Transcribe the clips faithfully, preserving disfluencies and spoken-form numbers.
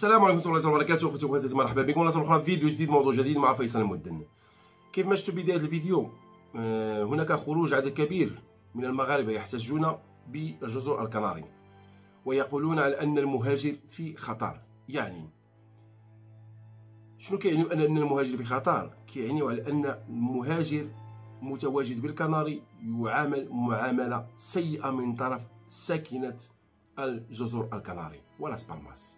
السلام عليكم ورحمة الله وبركاته. اخوتي وخواتاتي، مرحبا بكم مرة أخرى في فيديو جديد، موضوع جديد مع فيصل المدن. كيف ما شفتوا بداية الفيديو، هناك خروج عدد كبير من المغاربة يحتجون بالجزر الكناري ويقولون على أن المهاجر في خطر. يعني شنو كيعني أن المهاجر في خطر؟ كيعني على أن المهاجر متواجد بالكناري يعامل معاملة سيئة من طرف ساكنة الجزر الكناري ولاس بالماس،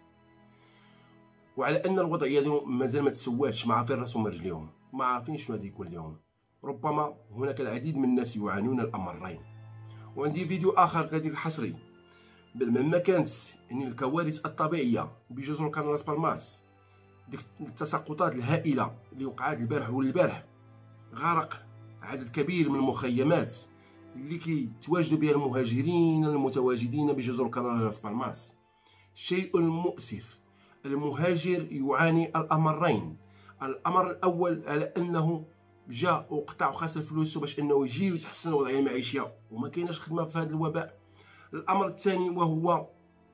وعلى ان الوضع ديالهم مازال ما تسواش، ما عارفين راسهم من رجليهم، ما عارفين شنو غادي يكون لهم. ربما هناك العديد من الناس يعانون الامرين. وعندي فيديو اخر غادي حصري مهما كانت يعني الكوارث الطبيعيه بجزر الكناري ولاس بالماس، ديك التساقطات الهائله اللي وقعت البارح والبارح، غرق عدد كبير من المخيمات اللي كيتواجدوا بها المهاجرين المتواجدين بجزر الكناري ولاس بالماس. شيء مؤسف. المهاجر يعاني الامرين. الامر الاول على انه جا وقطع وخسر فلوسه باش انه يجي ويتحسن وضعيه المعيشيه وما كايناش خدمه في هذا الوباء. الامر الثاني وهو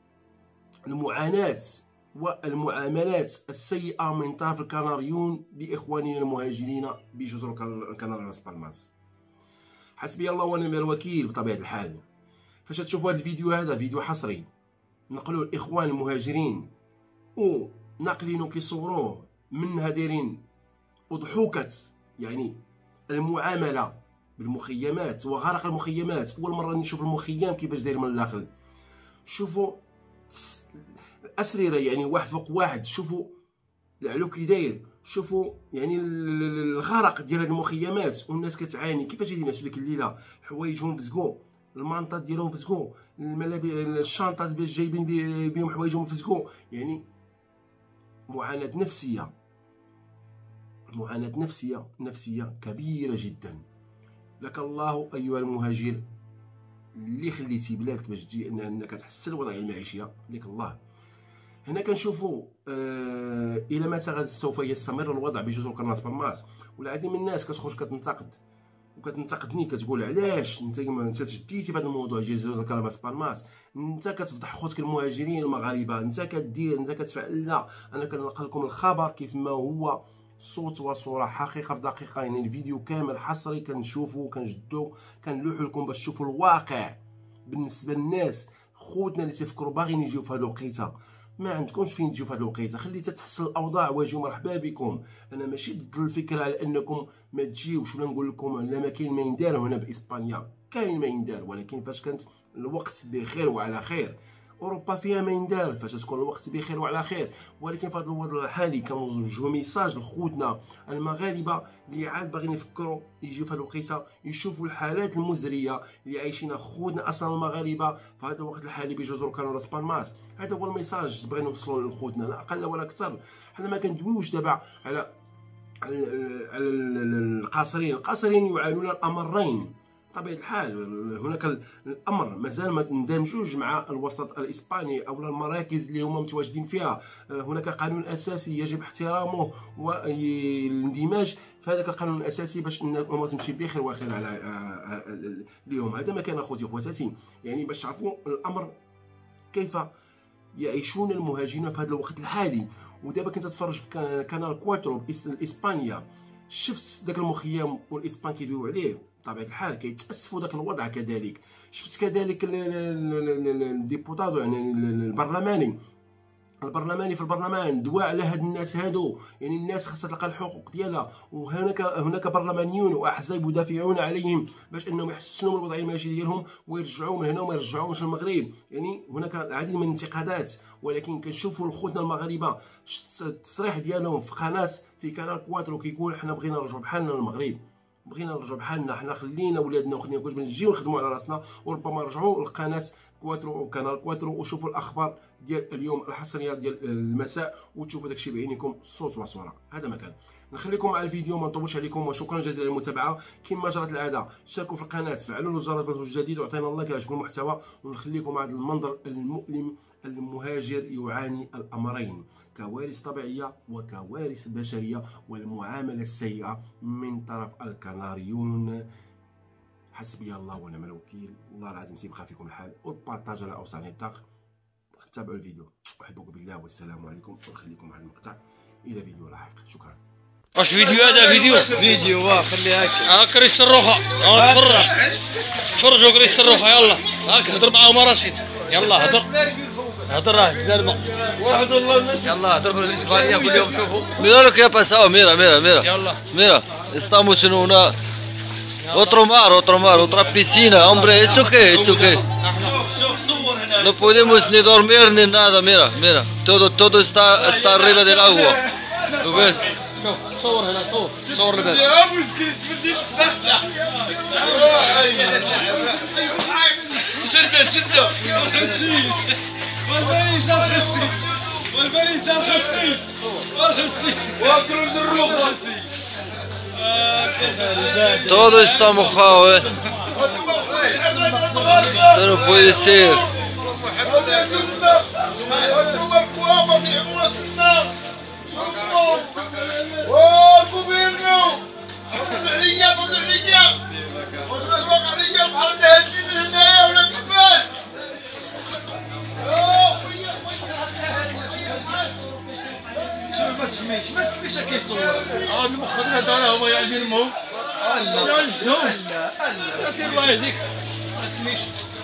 المعاناه والمعاملات السيئه من طرف الكناريون لاخواننا المهاجرين بجزر الكناري ولاس بالماس. حسبي الله ونعم الوكيل. بطبيعه الحال فاش تشوفوا هذا الفيديو، هذا فيديو حصري نقلوا الاخوان المهاجرين وناقلينو كيصوروه منها دايرين اضحوكه، يعني المعامله بالمخيمات وغرق المخيمات. اول مره نشوف المخيم كيفاش داير من الداخل. شوفوا الاسرره يعني واحد فوق واحد، شوفوا العلو كي داير، شوفوا يعني الغرق ديال هاد المخيمات والناس كتعاني. كيفاش يدير الناس ديك الليله حوايجهم فزقوا، المانطات ديالهم فزقوا، الملابس الشنطات باش جايبين بهم حوايجهم فزقوا. يعني معاناة نفسية، معاناة نفسية نفسية كبيرة جدا. لك الله أيها المهاجر اللي خليتي بلادك باش تجي انك تحسن الوضعية المعيشية، لك الله. هنا كنشوفوا آه الى متى غادي سوف يستمر الوضع بجزر الكناري ولاس بالماس. والعديد من الناس كتخرج كتنتقد وكتنتقدني، كتقول علاش انت انت تجديتي بهذا الموضوع ديال جزر الكناري ولاس بالماس، انت كتفضح خوتك المهاجرين المغاربه، انت كدير انت كتفعل. لا، انا كنلقى لكم الخبر كيف ما هو، صوت وصوره، حقيقه في دقيقه. يعني الفيديو كامل حصري كنشوفو كنجدو كنلوحو لكم باش تشوفوا الواقع بالنسبه للناس خوتنا اللي تيفكروا باغيين يجيو في هذه الوقيته. ما عندكمش فين تجيو في هذه الوقيته، خلي تتحسن الاوضاع واجيو مرحبا بكم. انا ماشي ضد الفكره على انكم ما تجيوش، ولا نقول لكم لا ما كاين ما يندار هنا باسبانيا، كاين ما يندار، ولكن فاش كانت الوقت بخير وعلى خير. اوروبا فيها ما يندار فاش تكون الوقت بخير وعلى خير. ولكن في هذا الوضع الحالي كنوجهوا ميساج لخوتنا المغاربه اللي عاد باغيين يفكروا يجيو في هذه الوقيته، يشوفوا الحالات المزريه اللي عايشينها خوتنا اصلا المغاربه في هذا الوقت الحالي بجزر الكناري ولاس بالماس. هذا هو الميساج بغينا نوصلوا لخوتنا، لا اقل ولا اكثر. حنا ما كندويوش دابا على على القاصرين. القاصرين يعانون الامرين بطبيعه الحال. هناك الامر مازال ما اندمجوش مع الوسط الاسباني او المراكز اللي هما متواجدين فيها. هناك قانون اساسي يجب احترامه والاندماج في هذاك القانون الاساسي باش ان الامور تمشي بخير وخير على اليوم. هذا ما كان اخوتي واخواتاتي، يعني باش تعرفوا الامر كيف يعيشون المهاجرين في هذا الوقت الحالي. ودابا كنت تتفرج في كانال كواترو اسبانيا، شفت داك المخيم والاسبان كيدويو عليه. بطبيعه الحال كيتاسفوا داك الوضع. كذلك شفت كذلك الديبوتادو يعني البرلماني البرلماني في البرلمان دوا على هاد الناس هادو. يعني الناس خاصها تلقى الحقوق ديالها، وهناك هناك برلمانيون واحزاب يدافعون عليهم باش انهم يحسنوا من الوضعيه المعيشيه ديالهم ويرجعوا من هنا وما يرجعوش للمغرب. يعني هناك العديد من الانتقادات، ولكن كنشوفوا خوتنا المغاربه التصريح ديالهم في قناه في كانال كواترو كيقول حنا بغينا نرجعوا بحالنا للمغرب، بغينا نرجعوا بحالنا، حنا خلينا ولادنا وخلينا كلشي باش نجيو نخدموا على راسنا. وربما رجعوا للقناه كواترو او كانال كواترو وشوفوا الاخبار ديال اليوم الحصريه ديال المساء وتشوفوا داكشي بعينيكم صوت وصوره. هذا مكان نخليكم مع الفيديو، ما نطولش عليكم، وشكرا جزيلا للمتابعه. كما جرت العاده اشتركوا في القناه، فعلوا الجرس باش توصلوا جديد، وعطينا الله كيعجبكم المحتوى. ونخليكم مع هذا المنظر المؤلم. المهاجر يعاني الامرين، كوارث طبيعيه وكوارث بشريه والمعامله السيئه من طرف الكناريون. حسبي الله ونعم الوكيل. والله العظيم تيبقى فيكم الحال، وبارطاج على اوسع نطاق. تابعوا الفيديو. احبكم بالله والسلام عليكم، ونخليكم مع المقطع الى فيديو لاحق. شكرا. واش فيديو هذا؟ فيديو فيديو واه خليها هكا. ها كريس الروخه، ها تفرج تفرجوا كريس الروخه. يلا هاك هضر معاهم رشيد، يلا هضر هضر راه زلمه واحد الله الناس. يلا هضر بالاسبانيه قول لهم شوفوا. Mira lo que ha pasado, mira, mira, mira. يلا Mira, estamos en una... Otro mar, otro mar, otra piscina, hombre, ¿eso qué? ¿Eso qué? No podemos ni dormir ni nada, mira, mira. Todo, todo está, está arriba del agua. ¿Lo ves? شوف صور هنا، صور صور الباب. يا مسكين بديش تفتح. شده شده. والباليز الخصي والباليز الخصي والخصي واكرز الروح. Todo está mojado, eh. Eso no puede ser. ما تسميش كيصور. اه المخرج هذا هما يعني المهم. لا جدهم. لا سير الله يهديك. ما تسميش.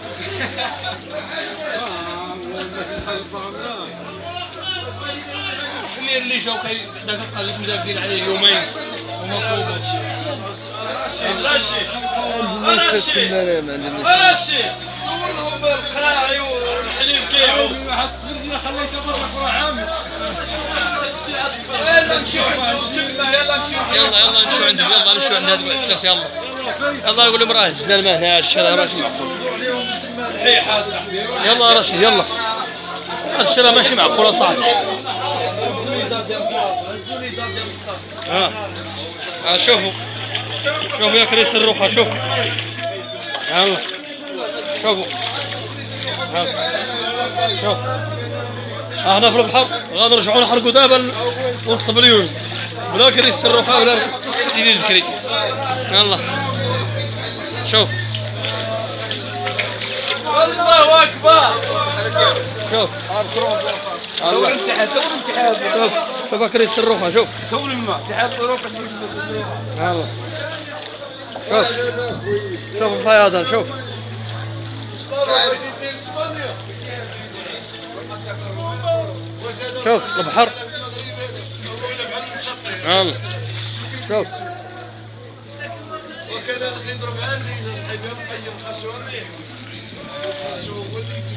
اللي اللي جاو كي داك القلب مدابزين عليه يومين ومصوب هادشي. راشي راشي راشي صور لهم القراعي والحليب كيعو. واحد خلينا خليته برا فرا عامل. يلا نمشيو يلا نمشيو يلا يلا نمشيو عندهم، يلا نمشيو عند هذا الاساس. يلا يلا يقول لهم راه الزلمه هنا الشارع ماشي معقول. يلا يا رشيد يلا، الشارع ماشي معقول صاحبي. ها ها شوفوا شوفوا يا كريس الروخه، شوف يلا شوفوا ها شوف. احنا في البحر غنرجعوا نحرقوا دابا وسط مليون بلا كريس الروخه ولا سيدي الزكري. يلا شوف الله اكبر. شوف صور الاتحاد صور الاتحاد. شوف شوف كريس الروخه، شوف صور الماء اتحاد اوروبا. يلا شوف شوف الفياضان، شوف شوف البحر. يلا شوف وكذا نضرب عزيز صاحبي.